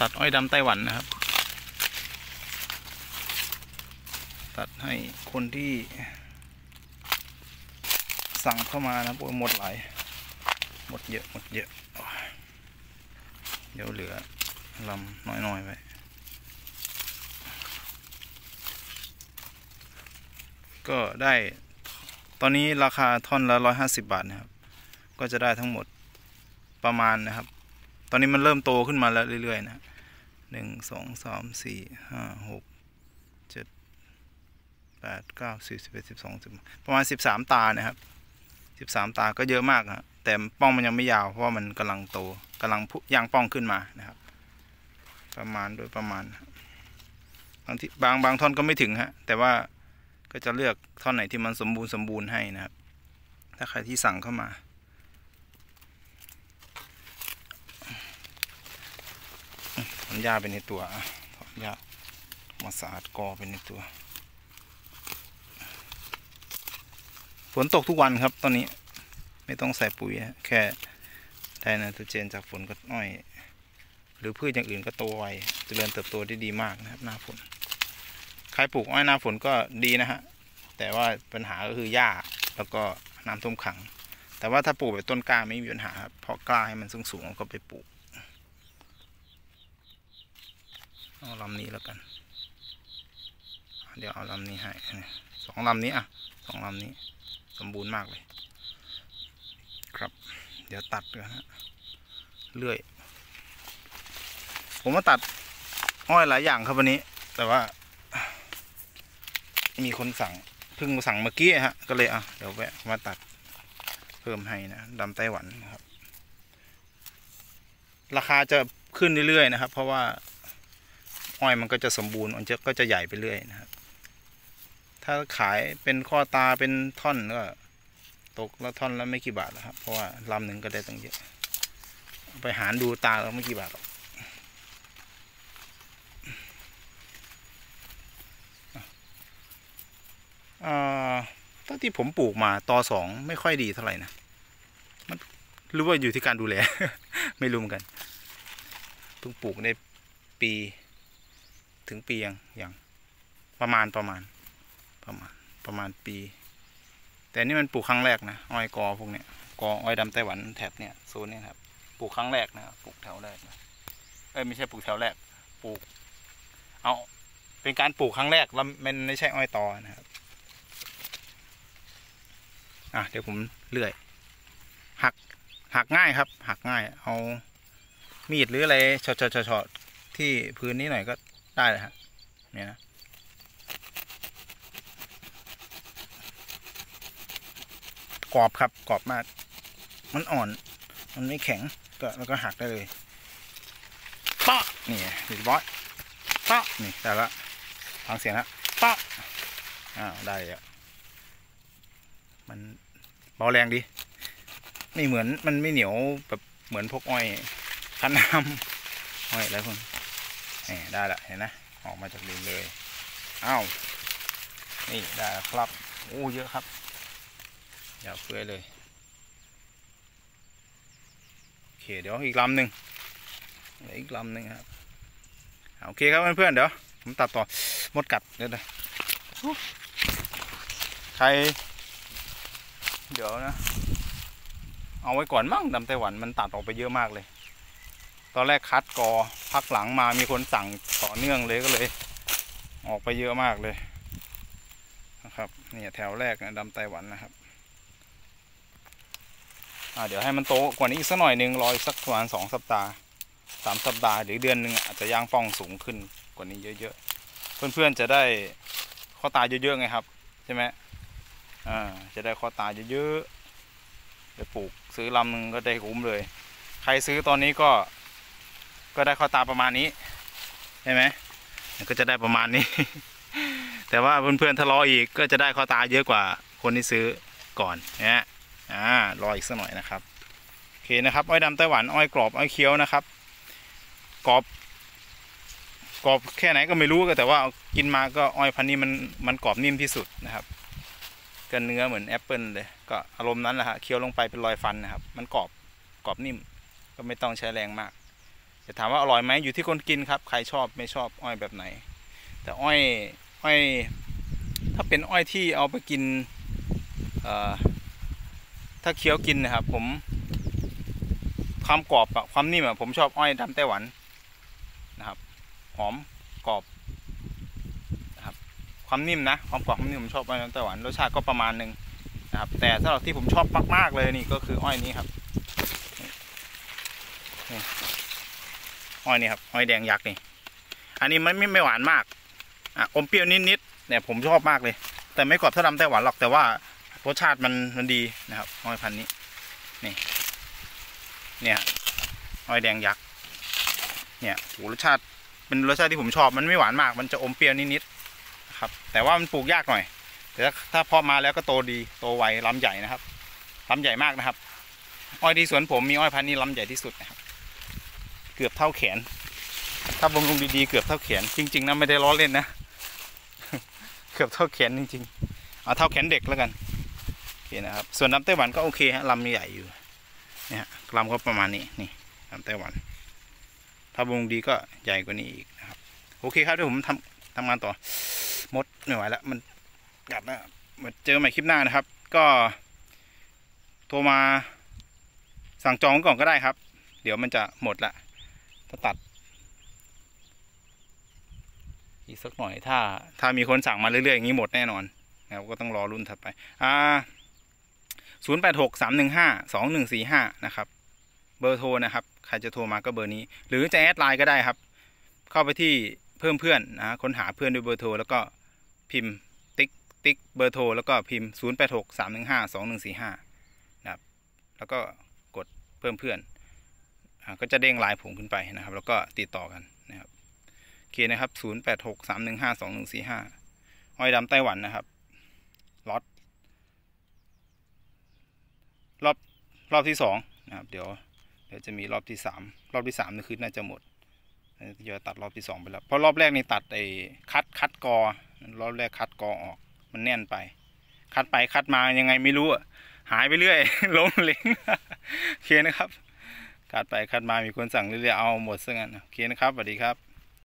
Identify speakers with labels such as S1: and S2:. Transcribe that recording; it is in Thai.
S1: ตัดอ้อยดำไต้หวันนะครับตัดให้คนที่สั่งเข้ามานะโอ้ยหมดหลายหมดเยอะเดี๋ยวเหลือลำน้อยๆไว้ก็ได้ตอนนี้ราคาท่อนละ150 บาทนะครับก็จะได้ทั้งหมดประมาณนะครับตอนนี้มันเริ่มโตขึ้นมาแล้วเรื่อยๆนะ1 2 3 4 5 6 7 8 9 10 11 12ประมาณ13 ตานะครับ13 ตาก็เยอะมากนะแต่ป้องมันยังไม่ยาวเพราะว่ามันกำลังโตกำลังย่างป้องขึ้นมานะครับประมาณโดยประมาณบางที่บางท่อนก็ไม่ถึงฮะแต่ว่าก็จะเลือกท่อนไหนที่มันสมบูรณ์ให้นะครับถ้าใครที่สั่งเข้ามาถอนหญ้าเป็นในตัวถอนหญ้ามาสะอาดกอเป็นในตัวฝนตกทุกวันครับตอนนี้ไม่ต้องใส่ปุ๋ยแค่ได้ไนโตรเจนจากฝนก็อ้อยหรือพืชอย่างอื่นก็โตไวเจริญเติบโตได้ดีมากนะครับหน้าฝนใครปลูกอ้อยหน้าฝนก็ดีนะฮะแต่ว่าปัญหาก็คือหญ้าแล้วก็น้ำท่วมขังแต่ว่าถ้าปลูกแบบต้นกล้าไม่มีปัญหาครับเพราะกล้าให้มันสูงก็ไปปลูกเอาลำนี้แล้วกันเดี๋ยวเอาลำนี้ให้2 ลำนี้อ่ะ2 ลำนี้สมบูรณ์มากเลยครับเดี๋ยวตัดกันฮะเลื่อยผมมาตัดอ้อยหลายอย่างครับวันนี้แต่ว่ามีคนสั่งเพิ่งสั่งเมื่อกี้ฮะก็เลยเดี๋ยวแวะมาตัดเพิ่มให้นะดำไต้หวันนะครับราคาจะขึ้นเรื่อยๆนะครับเพราะว่าอ้อยมันก็จะสมบูรณ์มันก็จะใหญ่ไปเรื่อยนะครับถ้าขายเป็นข้อตาเป็นท่อนก็ตกละท่อนละไม่กี่บาทนะครับเพราะว่าลำหนึ่งก็ได้ตั้งเยอะไปหารดูตาแล้วไม่กี่บาทหรอกตั้งที่ผมปลูกมาต.2ไม่ค่อยดีเท่าไหร่นะมันรู้ว่าอยู่ที่การดูแล ไม่รู้เหมือนกันเพิ่งปลูกได้ปีถึงปีอย่างประมาณปี แต่นี่มันปลูกครั้งแรกนะอ้อยกอพวกเนี้ยกออ้อยดำไต้หวันแถบเนี้ยโซนนี้ครับปลูกครั้งแรกนะครับปลูกแถวแรกนะไม่ใช่ปลูกแถวแรกปลูกเอาเป็นการปลูกครั้งแรกแล้วมันไม่ใช่อ้อยตอนะครับเดี๋ยวผมเลื่อยหักง่ายครับหักง่ายเอามีดหรืออะไรช็อตที่พื้นนี้หน่อยก็ได้เลยฮะเนี่ยนะกรอบครับกรอบมากมันอ่อนมันไม่แข็งแล้วก็หักได้เลยป๊ะนี่เรียบร้อยป๊ะนี่ได้ละฟังเสียงละป๊ะได้แล้วมันเบาแรงดีไม่เหมือนมันไม่เหนียวแบบเหมือนพวกอ้อยคั้นน้ำอ้อยอะไรพวกนี้ได้ละเห็นนะออกมาจากดินเลยนี่ได้แล้วครับโอ้เยอะครับยาวเฟื่อยเลยโอเคเดี๋ยวอีกลำหนึ่งครับโอเคครับเพื่อนๆเดี๋ยวผมตัดต่อมดกัดเดี๋ยวใครเดี๋ยวนะเอาไว้ก่อนมั่งดำไต้หวันมันตัดออกไปเยอะมากเลยตอนแรกคัดกอพักหลังมามีคนสั่งต่อเนื่องเลยก็เลยออกไปเยอะมากเลยนะครับนี่แถวแรกนะดำไต้หวันนะครับเดี๋ยวให้มันโตกว่านี้อีกสักหน่อยหนึ่งรออีกสักประมาณ2 สัปดาห์3 สัปดาห์หรือเดือนหนึ่งอาจจะย่างป้องสูงขึ้นกว่านี้เยอะๆเพื่อนๆจะได้ข้อตาเยอะๆไงครับใช่ไหมจะได้ข้อตาเยอะๆไปปลูกซื้อลำนึงก็ได้คุ้มเลยใครซื้อตอนนี้ก็ได้ข้อตาประมาณนี้ใช่ไหมก็จะได้ประมาณนี้ แต่ว่าเพื่อนๆถ้ารออีกก็จะได้ข้อตาเยอะกว่าคนที่ซื้อก่อนนะรออีกสักหน่อยนะครับโอเคนะครับอ้อยดำไต้หวันอ้อยกรอบอ้อยเคี้ยวนะครับกรอบแค่ไหนก็ไม่รู้แต่ว่ากินมาก็อ้อยพันธุ์นี้มันกรอบนิ่มที่สุดนะครับก็เนื้อเหมือนแอปเปิลเลยก็อารมณ์นั้นแหละฮะเคี้ยวลงไปเป็นรอยฟันนะครับมันกรอบนิ่มก็ไม่ต้องใช้แรงมากจะถามว่าอร่อยไหมอยู่ที่คนกินครับใครชอบไม่ชอบอ้อยแบบไหนแต่อ้อยถ้าเป็นอ้อยที่เอาไปกินถ้าเคี้ยวกินนะครับผมความกรอบความนิ่มผมชอบอ้อยดำไต้หวันนะครับหอมกรอบนะครับความนิ่มนะความกรอบความนิ่มผมชอบอ้อยดำไต้หวันรสชาติก็ประมาณนึงนะครับแต่สำหรับที่ผมชอบมากๆเลยนี่ก็คืออ้อยนี้ครับอ้อยนี่ครับอ้อยแดงยักษ์นี่อันนี้ไม่หวานมากอมเปรี้ยวนิดๆเนี่ยผมชอบมากเลยแต่ไม่กรอบเท่าดำไต้หวันหรอกแต่ว่ารสชาติมันดีนะครับอ้อยพันธุ์นี้นี่เนี่ยอ้อยแดงยักษ์เนี่ยรสชาติเป็นรสชาติที่ผมชอบมันไม่หวานมากมันจะอมเปรี้ยวนิดๆนะครับแต่ว่ามันปลูกยากหน่อยแต่ถ้าพอมาแล้วก็โตดีโตไวลำใหญ่นะครับลำใหญ่มากนะครับอ้อยที่สวนผมมีอ้อยพันธุ์นี้ลำใหญ่ที่สุดนะครับเกือบเท่าแขนถ้าบำรุงดีๆเกือบเท่าแขนจริงๆนะไม่ได้ล้อเล่นนะ เกือบเท่าแขนจริงๆเอาเท่าแขนเด็กแล้วกันโอเคนะครับส่วนลำไต้หวันก็โอเคฮะลำใหญ่อยู่เนี่ยลำก็ประมาณนี้นี่ลำไต้หวันถ้าบำรุงดีก็ใหญ่กว่านี้อีกนะครับโอเคครับเดี๋ยวผมทำงานต่อมดไม่ไหวแล้วมันกัดแล้วมาเจอใหม่คลิปหน้านะครับก็โทรมาสั่งจองก่อนก็ได้ครับเดี๋ยวมันจะหมดละถ้าตัดอีกสักหน่อยถ้ามีคนสั่งมาเรื่อยๆอย่างนี้หมดแน่นอนนะครับก็ต้องรอรุ่นถัดไป0863152145นะครับเบอร์โทรนะครับใครจะโทรมาก็เบอร์นี้หรือจะแอดไลน์ก็ได้ครับเข้าไปที่เพิ่มเพื่อนนะค้นหาเพื่อนด้วยเบอร์โทรแล้วก็พิมพ์ติ๊กเบอร์โทรแล้วก็พิมพ์0863152145นะครับแล้วก็กดเพิ่มเพื่อนก็จะเด้งไลน์ผมขึ้นไปนะครับแล้วก็ติดต่อกันนะครับโอเคนะครับ0863152145อ้อยดำไต้หวันนะครับรอบที่2นะครับเดี๋ยวจะมีรอบที่3นี่คือน่าจะหมดจะตัดรอบที่2ไปแล้วเพราะรอบแรกนี่ตัดไอ้คัดกอรอบแรกคัดกอออกมันแน่นไปคัดไปคัดมายังไงไม่รู้หายไปเรื่อย ล้มเหลง โอเคนะครับคัดไปคัดมามีคนสั่งเรื่อยๆเอาหมดซะงั้นโอเคนะครับสวัสดีครับ